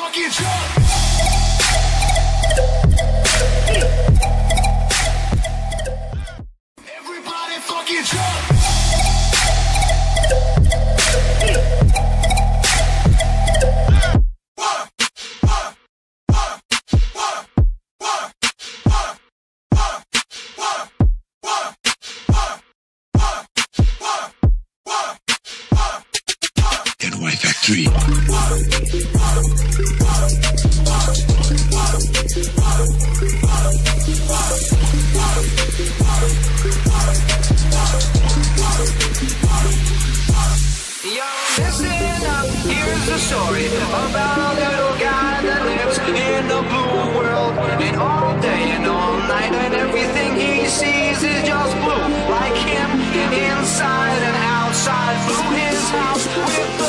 fucking drunk. Everybody fucking drunk. Factory. Yo, listen up, here's a story about a little guy that lives in a blue world. And all day and all night and everything he sees is just blue. Like him, inside and outside. Blew his house with the